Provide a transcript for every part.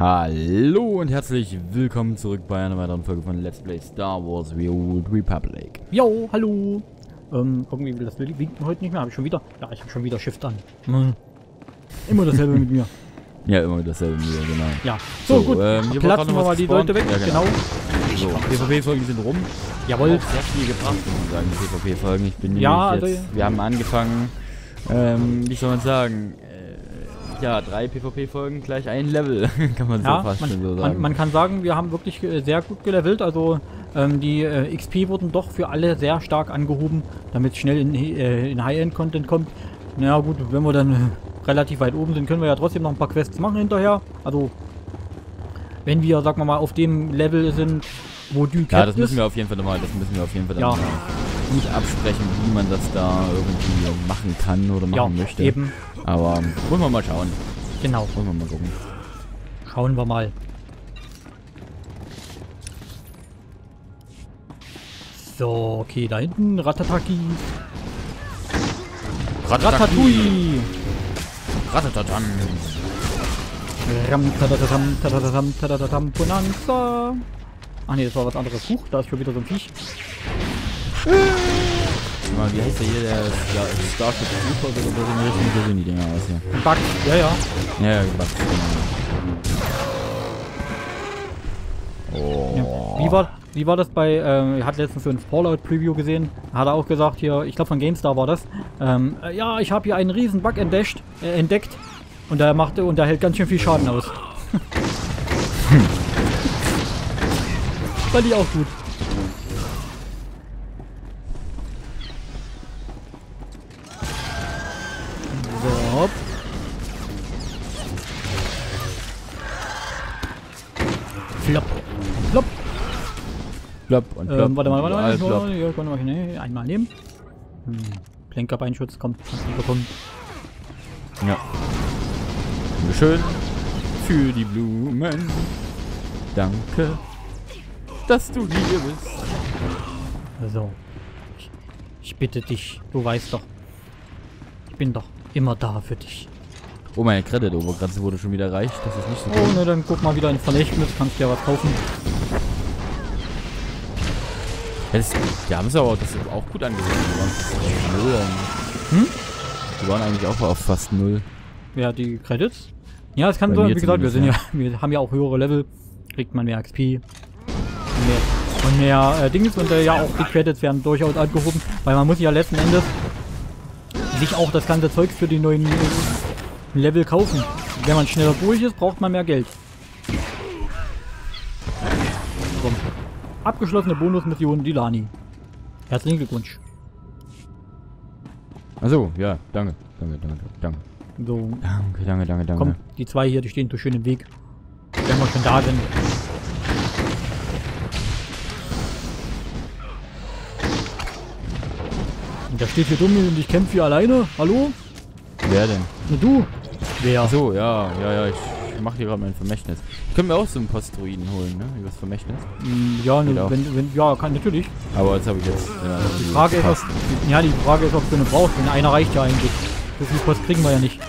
Hallo und herzlich willkommen zurück bei einer weiteren Folge von Let's Play Star Wars The Old Republic. Jo, hallo. Irgendwie will das winken heute nicht mehr. Habe ich schon wieder? Ja, ich habe schon wieder Shift an. Immer dasselbe mit mir. Ja, immer dasselbe mit mir, genau. Ja. So, gut. Hier Platzen wir mal die Leute weg. Ja, genau. So, PvP-Folgen sind rum. Jawohl. Auch sehr viel gebracht, muss man sagen, die PvP-Folgen. Ich bin Ja, nämlich jetzt, wir haben angefangen, wie soll man sagen, ja, 3 PvP-Folgen gleich ein Level, kann man so fast schon so sagen. Man kann sagen, wir haben wirklich sehr gut gelevelt. Also die XP wurden doch für alle sehr stark angehoben, damit es schnell in High-End-Content kommt. Na gut, wenn wir dann relativ weit oben sind, können wir ja trotzdem noch ein paar Quests machen hinterher. Also wenn wir, sagen wir mal, auf dem Level sind, wo du ja, das müssen wir auf jeden Fall nochmal, ja, gut absprechen, wie man das da irgendwie machen kann oder machen möchte. Eben. Aber wollen wir mal schauen. Genau. Wollen wir mal gucken. Schauen wir mal. So, okay, da hinten Ratataki. Ratatouille. Ratatatan. Ram-tadatatam, tadatatam, tadatatam, Bonanza. Ach nee, das war was anderes. Huch, da ist schon wieder so ein Viech. Wie heißt der hier? Der Starship Troopers oder so in die Richtung? So sehen die Dinger aus hier. Bug, ja, ja. Ja, Bug, genau. Oh. Ja. Wie war das bei, er hat letztens so ein Fallout-Preview gesehen, hat er auch gesagt hier, ich glaube von GameStar war das, ja, ich habe hier einen riesen Bug entdeckt und der hält ganz schön viel Schaden aus. Fand ich auch gut. So. Flop. Flop. Flop und flop. Warte. Hier können wir einmal nehmen. Lenkerbeinschutz, kommt, kannst du bekommen. Ja. Schön für die Blumen. Danke, dass du hier bist. So. Ich bitte dich, du weißt doch. Ich bin doch immer da für dich. Oh, meine Credit-Obergrenze wurde schon wieder erreicht. Das ist nicht so gut. Oh, ne, dann guck mal wieder in Vermächtnis. Kannst dir was kaufen. Die haben es aber das auch gut angesehen. Die waren eigentlich auch auf fast 0. Ja, die Credits? Ja, es kann so, wie gesagt, wir haben ja auch höhere Level. Kriegt man mehr XP. Und mehr Dings. Und ja, auch die Credits werden durchaus angehoben. Weil man muss ja letzten Endes sich auch das ganze Zeug für die neuen Level kaufen. Wenn man schneller durch ist, braucht man mehr Geld. So. Abgeschlossene Bonusmission Dilani. Herzlichen Glückwunsch. Achso, ja, danke. So. Danke. Komm, die zwei hier, die stehen so schön im Weg. Wenn wir schon da sind. Und da steht hier dumm und ich kämpfe hier alleine. Hallo? Wer denn? Na du? Wer? Achso, ja, ich mache hier gerade mein Vermächtnis. Ich könnte mir auch so einen Postdruiden holen, ne? Übers Vermächtnis. Ja, ja, kann natürlich. Aber jetzt habe ich jetzt. Ja, die Frage ist, ob du eine brauchst. Wenn einer reicht ja eigentlich. So viel Post kriegen wir ja nicht.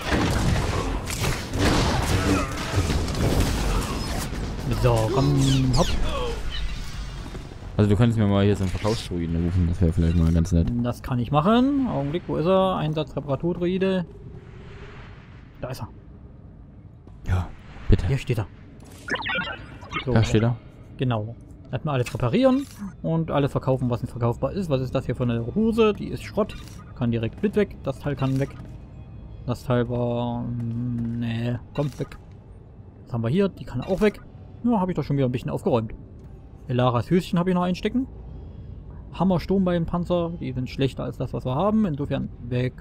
So, komm, hopp. Also du könntest mir mal hier so einen Verkaufsdruiden rufen, das wäre vielleicht mal ganz nett. Das kann ich machen. Augenblick, wo ist er? Einsatz Reparaturdruide. Da ist er. Ja, bitte. Hier steht er. So. Da steht er. Genau. Erstmal alles reparieren und alles verkaufen, was nicht verkaufbar ist. Was ist das hier für eine Hose? Die ist Schrott. Kann direkt mit weg. Das Teil kann weg. Das Teil war... Nee, kommt weg. Was haben wir hier? Die kann auch weg. Ja, habe ich doch schon wieder ein bisschen aufgeräumt. Elaras Höschen habe ich noch einstecken. Hammer Sturmbeinpanzer. Die sind schlechter als das, was wir haben. Insofern weg.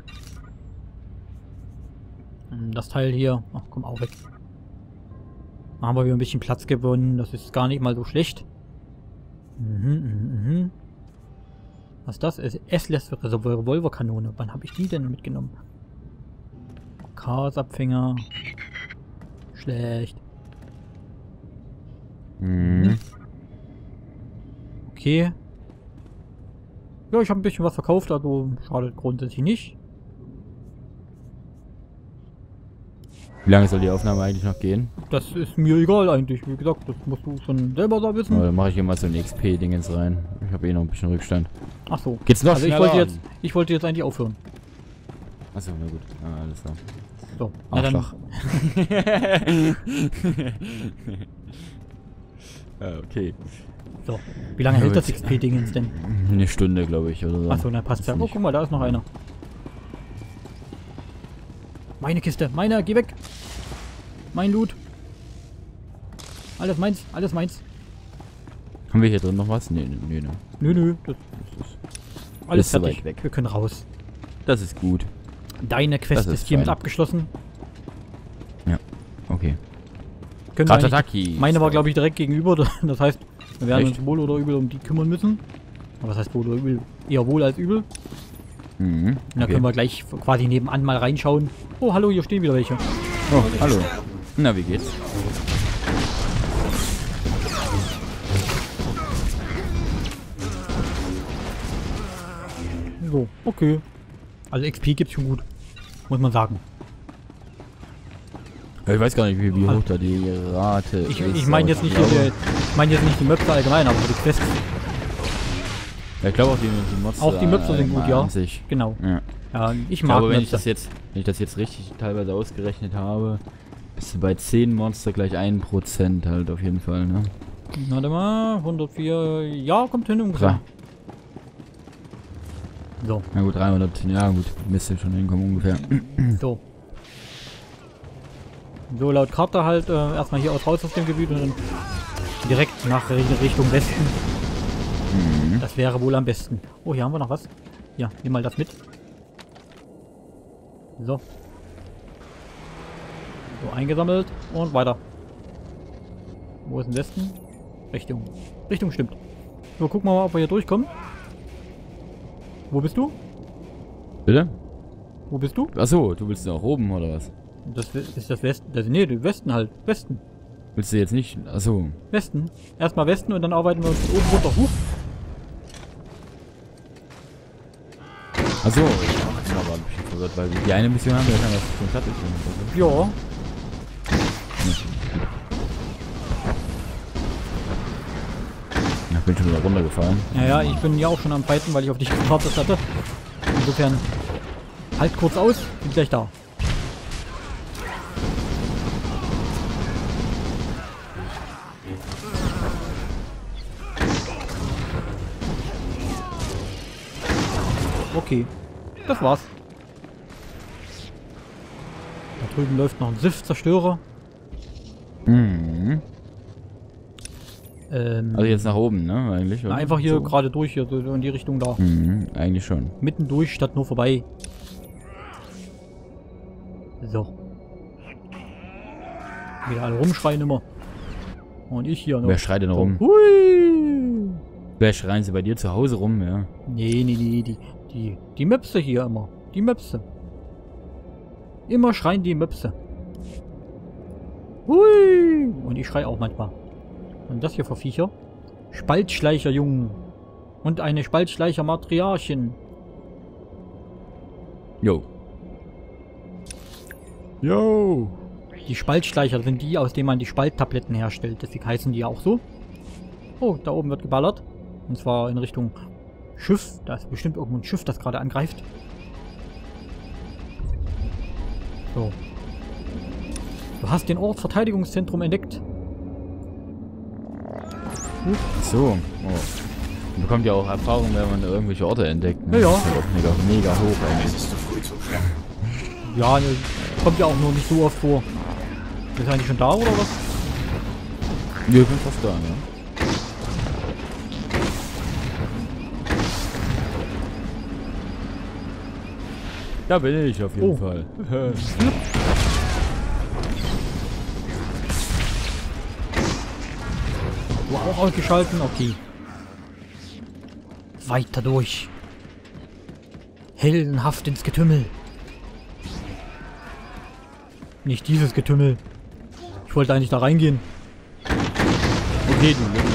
Das Teil hier, ach, komm auch weg. Da haben wir wieder ein bisschen Platz gewonnen. Das ist gar nicht mal so schlecht. Was ist das? S-Revolverkanone. Wann habe ich die denn mitgenommen? Chaosabfänger. Schlecht. Okay. Ja, ich habe ein bisschen was verkauft, also schadet grundsätzlich nicht. Wie lange soll die Aufnahme eigentlich noch gehen? Das ist mir egal eigentlich. Wie gesagt, das musst du schon selber da wissen. Dann mache ich hier mal so ein XP-Dingens rein. Ich habe eh noch ein bisschen Rückstand. Ach so. Geht's noch also ich wollte jetzt eigentlich aufhören. Achso, na gut. Ah, alles klar. So, Arschloch. Ja, okay. So, wie lange hält das XP-Dingens denn? Eine Stunde, glaube ich, oder so. Achso, na passt ja. Oh, guck mal, da ist noch einer. Meine Kiste, meine, geh weg! Mein Loot. Alles meins, alles meins. Haben wir hier drin noch was? Nee. Nö, das ist alles ist so fertig. weit weg. Wir können raus. Das ist gut. Deine Quest ist hiermit abgeschlossen. Ja, okay. Ratataki. Meine war, glaube ich, direkt gegenüber. Das heißt, wir werden uns wohl oder übel um die kümmern müssen. Aber was heißt wohl oder übel? Eher wohl als übel. Mhm. Und da können wir gleich quasi nebenan mal reinschauen. Oh, hallo, hier stehen wieder welche. Oh, hallo. Na, wie geht's? So, okay. Also XP gibt's schon gut. Muss man sagen. Ich weiß gar nicht, wie hoch da die Rate ist. Ich meine jetzt nicht nicht die Möpse allgemein, aber die Quests. Ja, ich glaube auch die Mods. Auch die Möpse sind gut, ja. Sich. Genau. Ja, ich mag aber wenn ich das jetzt richtig teilweise ausgerechnet habe, bist du bei 10 Monster gleich 1% halt auf jeden Fall, ne? Warte mal, 104, ja, kommt hin ungefähr. So. Na gut, 300, ja gut, müsste schon hinkommen ungefähr. So. So, laut Karte halt erstmal hier raus aus dem Gebiet und dann direkt nach Richtung Westen. Mhm. Das wäre wohl am besten. Oh, hier haben wir noch was. Ja, nimm mal das mit. So. So, eingesammelt und weiter. Wo ist denn Westen? Richtung stimmt. So, gucken wir mal, ob wir hier durchkommen. Wo bist du? Bitte? Wo bist du? Achso, du willst auch oben oder was? Das ist das Westen. Nee, der Westen halt. Westen. Willst du jetzt nicht? Achso. Westen. Erstmal Westen und dann arbeiten wir uns oben runter. Achso, ich bin aber ein bisschen verwirrt, weil die eine Mission haben wir ja schon fertig. Ja. Ich bin schon wieder runtergefallen. Ja, ich bin ja auch schon am Fighten, weil ich auf dich gewartet hatte. Insofern, halt kurz aus, bin gleich da. Okay, das war's. Da drüben läuft noch ein Sith-Zerstörer. Mhm. Also jetzt nach oben, ne? Eigentlich. Na, einfach hier so gerade durch, hier so in die Richtung da. Mhm, eigentlich schon. Mitten durch, statt nur vorbei. So. Wieder alle rumschreien immer. Und ich hier noch. Wer schreit denn rum? Hui! Wer schreien sie bei dir zu Hause rum, ja? Nee, die Möpse hier immer. Die Möpse. Immer schreien die Möpse. Hui! Und ich schrei auch manchmal. Und das hier für Viecher? Spaltschleicherjungen. Und eine Spaltschleicher-Matriarchin. Jo. Jo. Die Spaltschleicher sind die, aus denen man die Spalttabletten herstellt. Deswegen heißen die ja auch so. Oh, da oben wird geballert. Und zwar in Richtung Schiff. Da ist bestimmt irgendwo ein Schiff, das gerade angreift. So. Du hast den Ortsverteidigungszentrum entdeckt. So. Oh. Man bekommt ja auch Erfahrung, wenn man irgendwelche Orte entdeckt. Ne? Ja. Das ist halt auch mega hoch eigentlich. Ja, ne, kommt ja auch nur nicht so oft vor. Ist er eigentlich schon da oder was? Wir sind fast da, ne? Da bin ich auf jeden Fall. Du auch ausgeschalten? Okay. Weiter durch. Heldenhaft ins Getümmel. Nicht dieses Getümmel. Ich wollte eigentlich da reingehen. Okay, du Lümmel.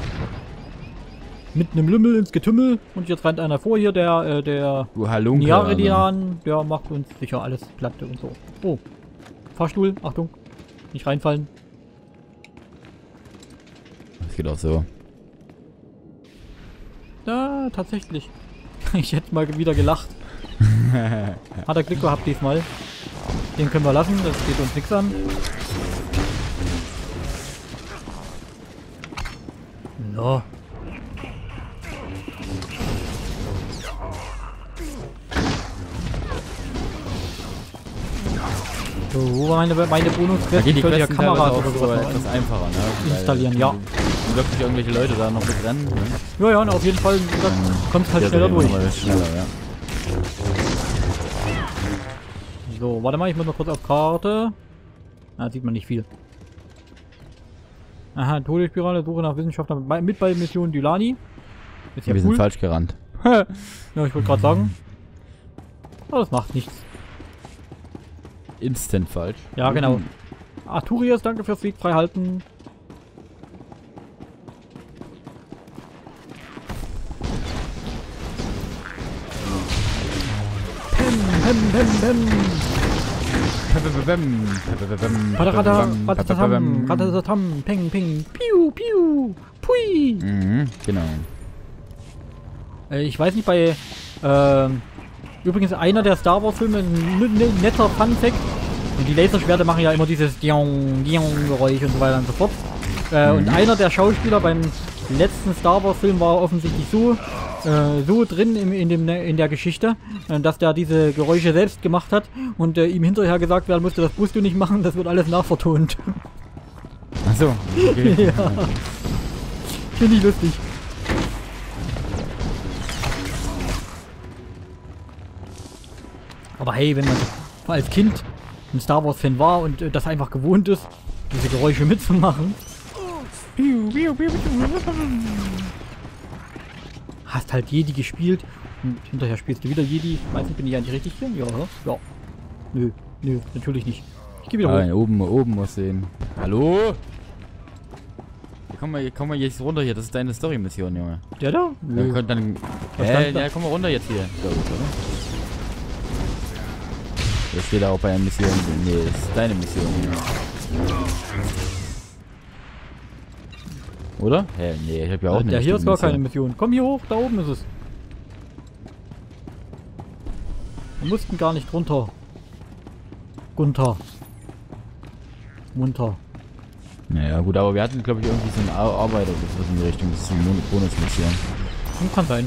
Mit einem Lümmel ins Getümmel. Und jetzt rennt einer vor hier, der du Halunke, Niaridian. Der macht uns sicher alles platt und so. Oh. Fahrstuhl, Achtung. Nicht reinfallen. Das geht auch so. Ja, tatsächlich. Ich hätte mal wieder gelacht. Hat er Glück gehabt diesmal. Den können wir lassen, das geht uns nichts an. No. So, wo war meine Bonus-Quest? Ich sollte ja Kameras oder so sowas etwas einfacher, ne? installieren, ja. Wirklich irgendwelche Leute da noch mit rennen. Ne? Ja, ja, auf jeden Fall kommt halt schneller durch. Schneller, ja. So, warte mal, ich muss noch kurz auf Karte. Da sieht man nicht viel. Aha, Todesspirale, Suche nach Wissenschaftler mit bei Mission Dylani. Ist ja Wir cool. sind falsch gerannt. Ja, ich wollte gerade sagen. Aber das macht nichts. Instant falsch. Ja, genau. Arturius, danke fürs Weg freihalten. Ratatatam, peng, peng, piu, piu, pui. Genau. Ich weiß nicht, bei übrigens einer der Star Wars Filme, ein netter Fun Fact. Und die Laserschwerte machen ja immer dieses Geräusch und so weiter und so fort. Und einer der Schauspieler beim letzten Star Wars Film war offensichtlich so drin in der Geschichte, dass der diese Geräusche selbst gemacht hat und ihm hinterher gesagt werden musste, das musst du nicht machen, das wird alles nachvertont. Achso. Okay. Ja. Finde ich lustig. Aber hey, wenn man als Kind ein Star Wars Fan war und das einfach gewohnt ist, diese Geräusche mitzumachen. Hast halt Jedi gespielt und hinterher spielst du wieder Jedi. Weiß nicht, bin ich eigentlich richtig hier? Ja, oder? Ja. Nö, natürlich nicht. Ich geh wieder hoch. Oben muss sehen. Hallo? Komm mal jetzt runter hier, das ist deine Story-Mission, Junge. Der da? Nö. Dann ja, komm mal runter jetzt hier. So, oder? Das steht auch bei einer Mission. Nee, das ist deine Mission. Oder? Hä, nee, ich hab ja auch nicht. Ja, hier ist gar keine Mission. Komm hier hoch, da oben ist es. Wir mussten gar nicht runter. Gunther. Munter. Naja, gut, aber wir hatten, glaube ich, irgendwie so einen Arbeiter oder so in die Richtung. Das ist eine Bonusmission. Kann sein.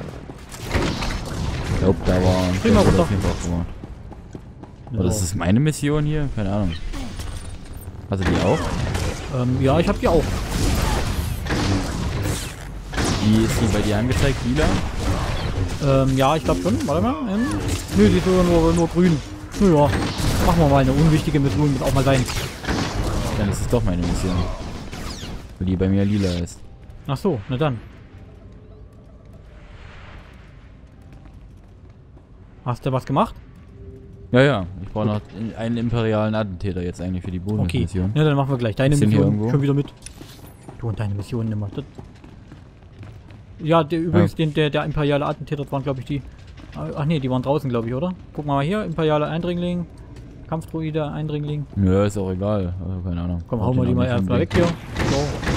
Ich glaube, da war Prima runter. auf jeden Fall gemacht. Oder ist das meine Mission hier? Keine Ahnung. Hast du die auch? Ja, ich habe die auch. Wie ist die bei dir angezeigt? Lila? Ja, ich glaube schon. Warte mal. Nö, die ist nur grün. Nö, ja. Machen wir mal eine unwichtige Mission, muss auch mal sein. Dann ist es doch meine Mission. Weil die bei mir lila ist. Ach so, na dann. Hast du was gemacht? Ja. Ich brauche noch einen imperialen Attentäter jetzt eigentlich für die Bonusmission. Okay, ja, dann machen wir gleich deine Mission schon wieder mit. Du und deine Mission nimmer. Ja, übrigens, der imperiale Attentäter waren, glaube ich, die... Ach nee, die waren draußen, glaube ich, oder? Guck mal hier, imperialer Eindringling, Kampfdruide, Eindringling. Ja, ist auch egal. Also, keine Ahnung. Komm, hauen wir die mal erstmal weg hier. So.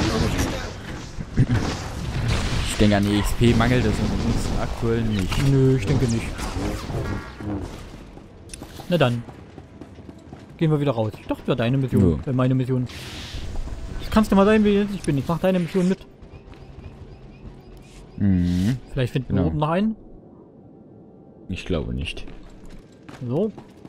Ich denke, an EXP mangelt es uns aktuell nicht. Nö, ich denke nicht. Na dann. Gehen wir wieder raus. Doch, das war deine Mission. Ja. Meine Mission. Das kannst du mal sein, wie ich bin. Ich mach deine Mission mit. Vielleicht finden wir oben noch einen. Ich glaube nicht. So.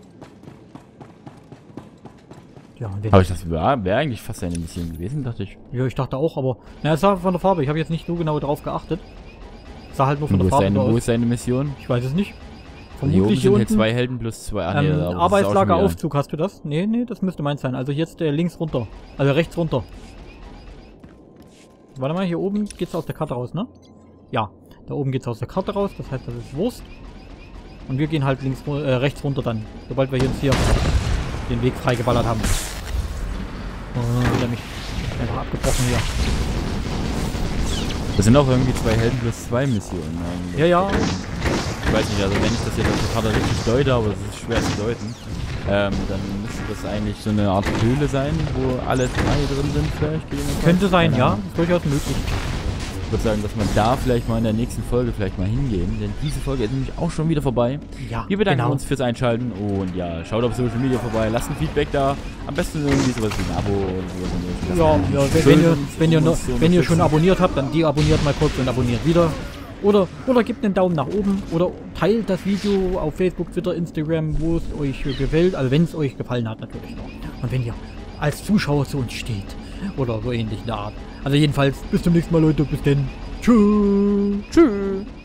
Ja, aber ich dachte, wäre eigentlich fast eine Mission gewesen, dachte ich. Ja, ich dachte auch, aber... Na, es sah von der Farbe. Ich habe jetzt nicht so genau drauf geachtet. Es sah halt nur von der Farbe aus. Wo ist deine Mission? Ich weiß es nicht. Vermutlich hier unten sind ja 2 Helden plus 2. Arbeitslageraufzug, hast du das? Nee, das müsste meins sein. Also jetzt links runter. Also rechts runter. Warte mal, hier oben geht's aus der Karte raus, ne? Ja, da oben geht's aus der Karte raus. Das heißt, das ist Wurst. Und wir gehen halt rechts runter dann. Sobald wir jetzt hier den Weg freigeballert haben. Oh, wieder mich einfach abgebrochen hier. Das sind auch irgendwie 2 Helden plus 2 Missionen eigentlich. Ja. weiß nicht, also wenn ich das jetzt auf der Karte richtig deute, aber das ist schwer zu deuten, dann müsste das eigentlich so eine Art Höhle sein, wo alle 3 drin sind vielleicht. Könnte sein, ja, ist durchaus möglich. Ich würde sagen, dass wir da vielleicht mal in der nächsten Folge vielleicht mal hingehen, denn diese Folge ist nämlich auch schon wieder vorbei. Ja, wir bedanken uns fürs Einschalten und ja, schaut auf Social Media vorbei, lasst ein Feedback da, am besten irgendwie sowas wie ein Abo oder sowas. Ja, wenn ihr schon abonniert habt, dann deabonniert mal kurz und abonniert wieder. Oder gebt einen Daumen nach oben oder teilt das Video auf Facebook, Twitter, Instagram, wo es euch gefällt, also wenn es euch gefallen hat natürlich. Und wenn ihr als Zuschauer zu uns steht oder so ähnlich in der Art. Also jedenfalls, bis zum nächsten Mal, Leute. Bis denn. Tschüss. Tschüss.